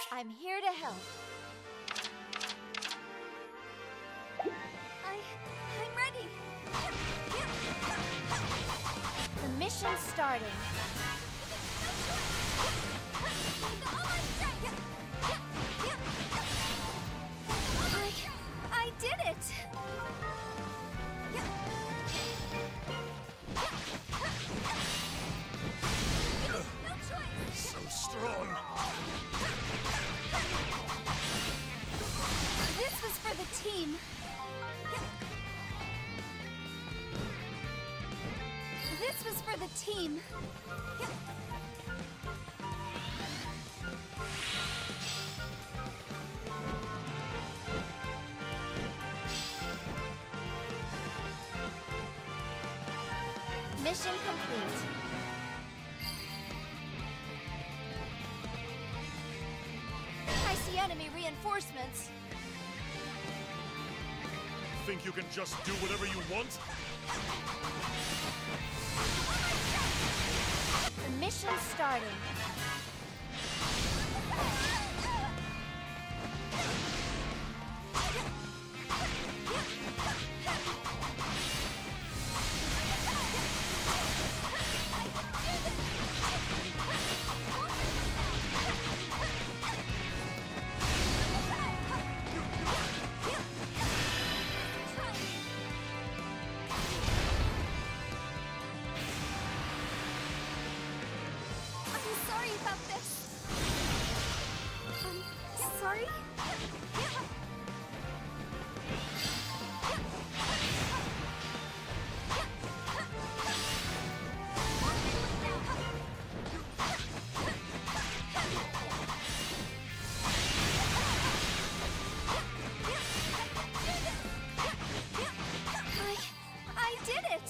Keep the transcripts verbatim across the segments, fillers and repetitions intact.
I'm here to help. I... I'm ready. The mission's starting. I... I did it! So strong. This was for the team. This was for the team. Mission complete. I see enemy reinforcements. Think you can just do whatever you want? The mission's starting. Sorry about this. Um, sorry? I... I did it!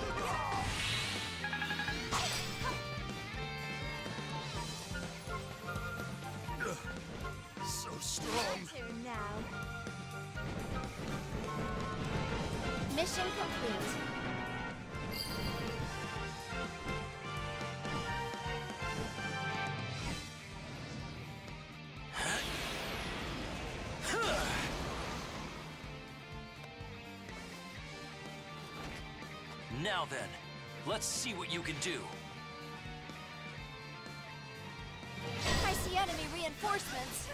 So strong. Here now. Mission complete. Now then, let's see what you can do. I see enemy reinforcements.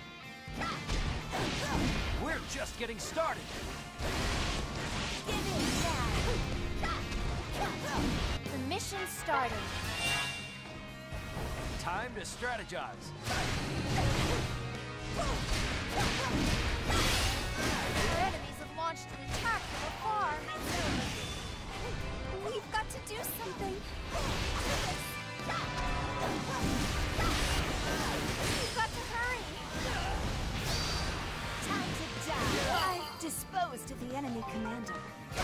We're just getting started. Give in now. The mission's starting. Time to strategize. Our enemies have launched an attack from afar. We've got to do something. We've got to hurry. Time to die. I've disposed of the enemy commander.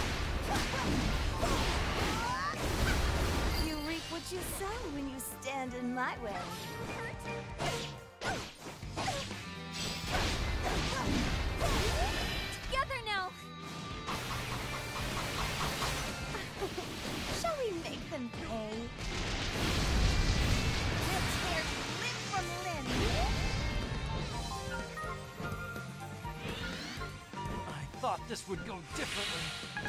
You reap what you sow when you stand in my way. Together now. Shall we make them pay? We'll tear limb from limb. I thought this would go differently.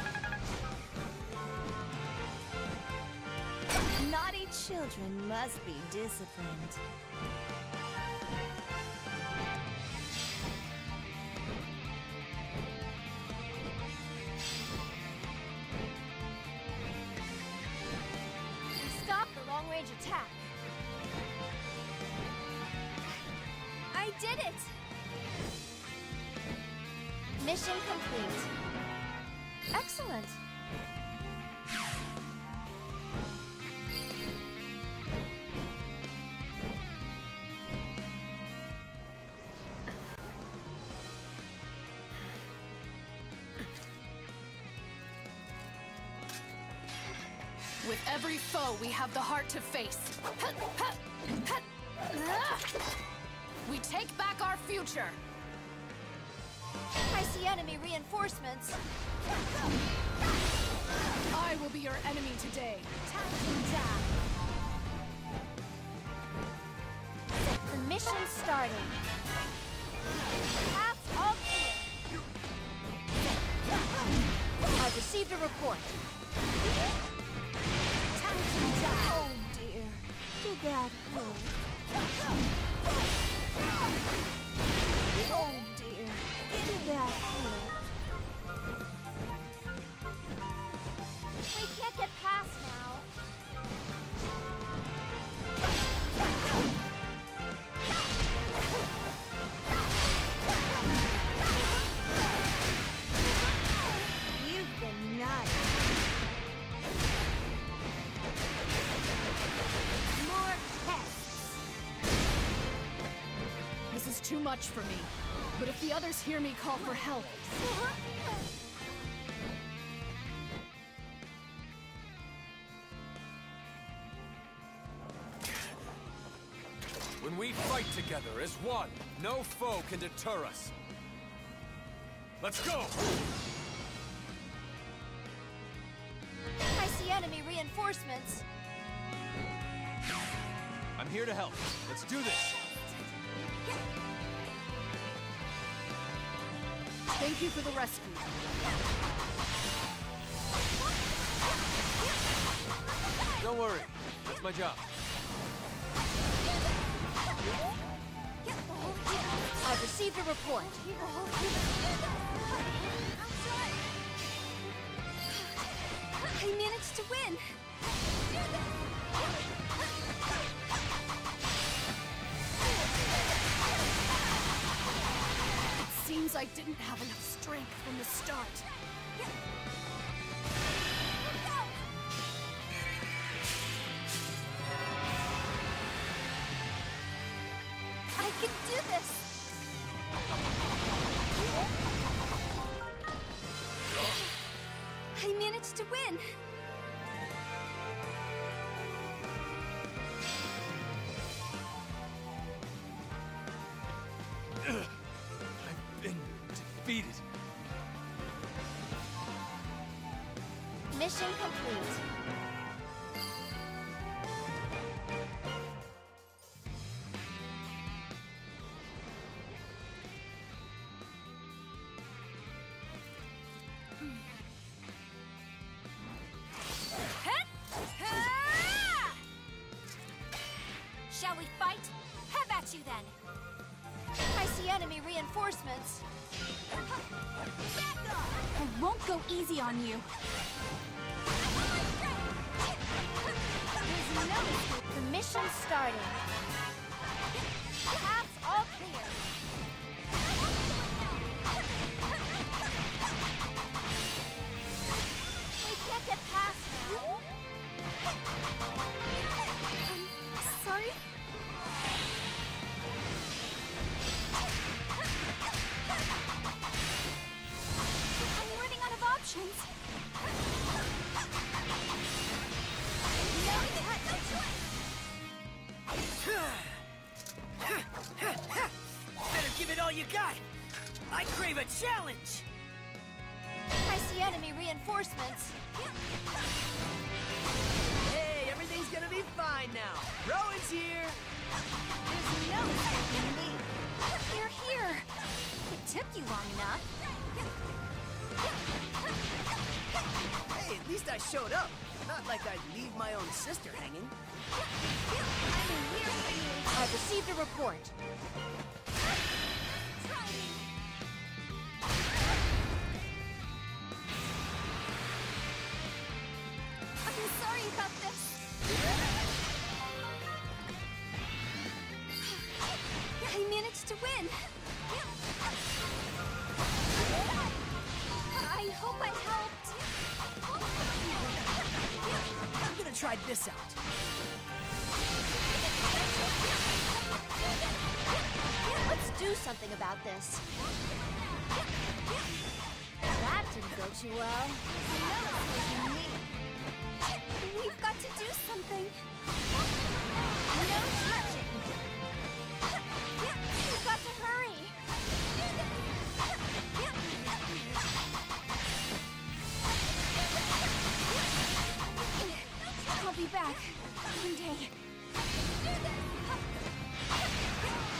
Naughty children must be disciplined. Stop the long-range attack. I did it! Mission complete. Excellent. With every foe, we have the heart to face. We take back our future. I see enemy reinforcements. I will be your enemy today. Time to die. The Mission starting. Paths all clear. I've received a report. Time to die. Oh dear. Too bad. Oh. Oh dear. Too bad. We can't get past now. You've been nice. More tests. This is too much for me. But if the others hear me call for help... When we fight together as one, no foe can deter us. Let's go! I see enemy reinforcements. I'm here to help. Let's do this! Thank you for the rescue. Don't worry. That's my job. I've received a report. I managed to win. It seems I didn't have enough strength from the start. I can do this. I managed to win. I've been defeated. Mission complete. Shall we fight? Have at you then. I see enemy reinforcements. I won't go easy on you. There's no escape. The mission's starting. Paths all clear. We can't get past now. Sorry? I'm running out of options. No, Better give it all you got! I crave a challenge! I see enemy reinforcements. Hey, everything's gonna be fine now! Rowan's here! There's no escaping me. You're here. It took you long enough. Hey, at least I showed up. Not like I'd leave my own sister hanging. I'm here for you. I've received a report. I'm sorry about this. I managed to win. I hope I helped. I'm gonna try this out. Let's do something about this. That didn't go too well. No escaping me. We've got to do something. No touching. We've got to hurry. I'll be back one day.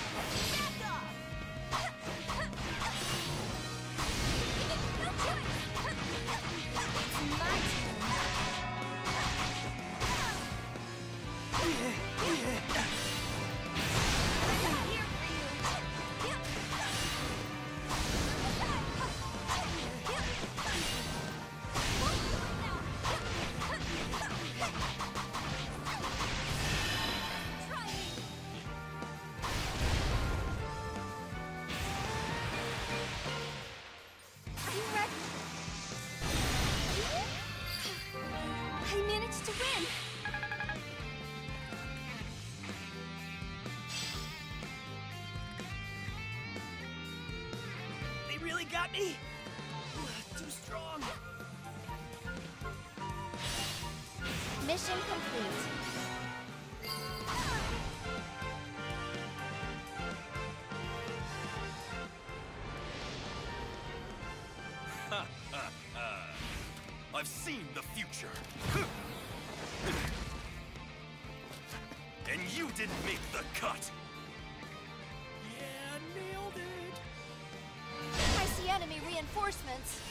got me? Too strong. Mission complete. I've seen the future. And you didn't make the cut. Yeah, nailed it. I see enemy reinforcements.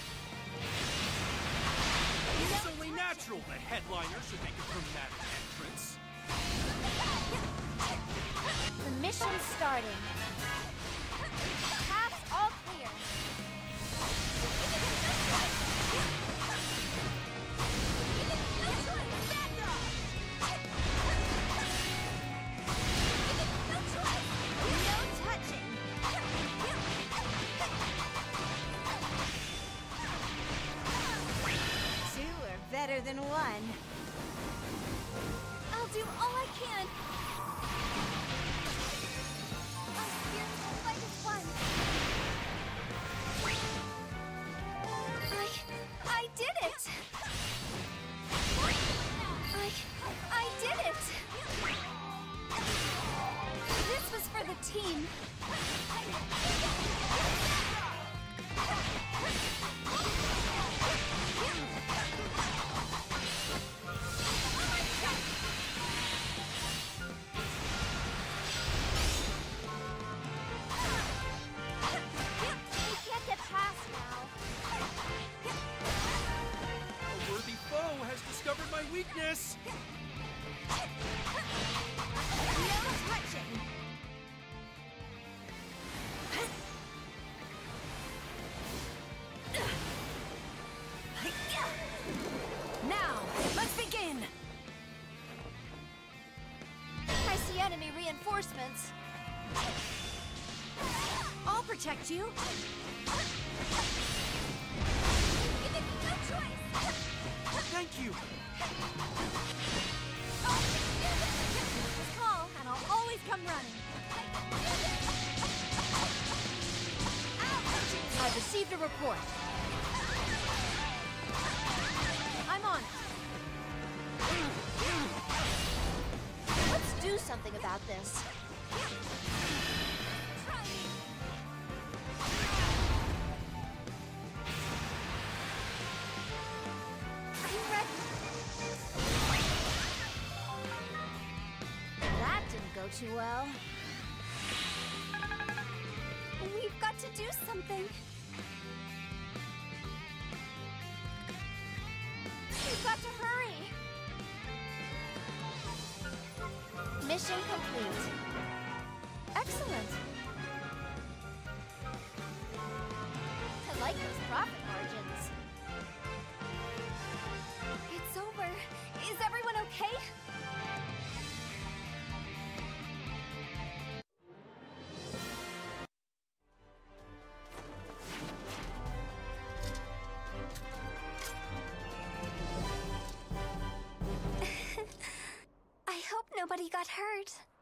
It's only natural the headliner should make a dramatic entrance. The mission's starting. Paths all clear. No touching. Two are better than one. I'll do all I can. Our spiritual fight is won. I... I did it! I... I did it! This was for the team. We can't get past now. A worthy foe has discovered my weakness. No touching. Now, let's begin! I see enemy reinforcements. I'll protect you. No choice. Thank you. Just call, and I'll always come running. I've received a report. I'm on it. Let's do something about this. Are you ready? That didn't go too well. We've got to do something. We've got to hurry. Mission complete. Excellent. I like those profit margins. It's over. Is everyone okay? I hope nobody got hurt.